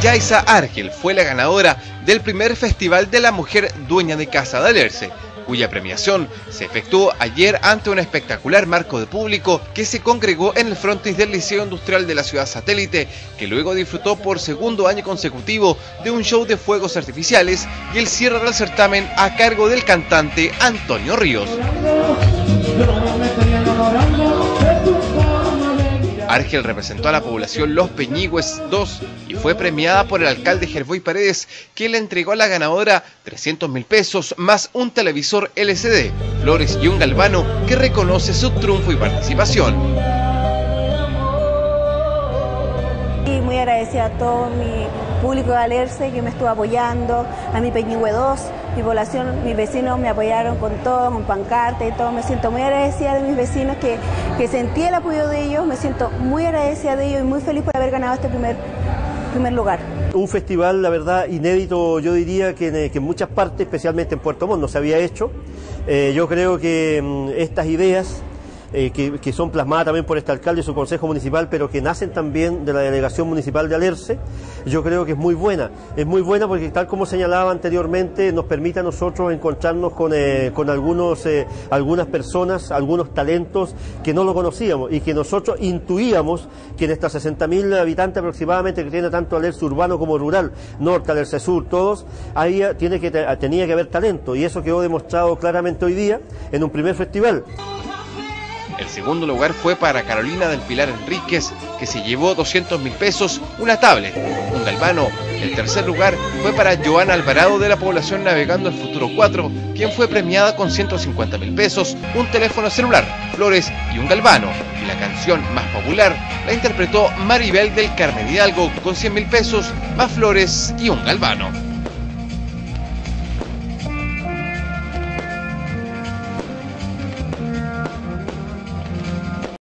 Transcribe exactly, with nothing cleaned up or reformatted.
Yaisa Argel fue la ganadora del primer Festival de la Mujer Dueña de Casa de Alerce, cuya premiación se efectuó ayer ante un espectacular marco de público que se congregó en el frontis del Liceo Industrial de la ciudad satélite, que luego disfrutó por segundo año consecutivo de un show de fuegos artificiales y el cierre del certamen a cargo del cantante Antonio Ríos. Argel representó a la población Los Peñigües dos y fue premiada por el alcalde Gerboy Paredes, que le entregó a la ganadora trescientos mil pesos más un televisor L C D, flores y un galvano que reconoce su triunfo y participación. Y muy agradecida a todo mi público de Alerce que me estuvo apoyando, a mi Peñigüe dos, mi población, mis vecinos me apoyaron con todo, con pancarta y todo. Me siento muy agradecida de mis vecinos que, que sentí el apoyo de ellos, me siento muy agradecida de ellos y muy feliz por haber ganado este primer, primer lugar. Un festival, la verdad, inédito, yo diría que en, que en muchas partes, especialmente en Puerto Montt, no se había hecho. Eh, yo creo que mm, estas ideas Eh, que, que son plasmadas también por este alcalde y su consejo municipal, pero que nacen también de la delegación municipal de Alerce, yo creo que es muy buena. Es muy buena porque, tal como señalaba anteriormente, nos permite a nosotros encontrarnos con, eh, con algunos, eh, algunas personas, algunos talentos que no lo conocíamos y que nosotros intuíamos que en estas sesenta mil habitantes aproximadamente que tiene tanto Alerce urbano como rural, norte, Alerce sur, todos, ahí tiene que, tenía que haber talento, y eso quedó demostrado claramente hoy día en un primer festival. El segundo lugar fue para Carolina del Pilar Enríquez, que se llevó doscientos mil pesos, una tablet, un galvano. El tercer lugar fue para Joana Alvarado de la población Navegando el Futuro cuatro, quien fue premiada con ciento cincuenta mil pesos, un teléfono celular, flores y un galvano. Y la canción más popular la interpretó Maribel del Carmen Hidalgo con cien mil pesos, más flores y un galvano.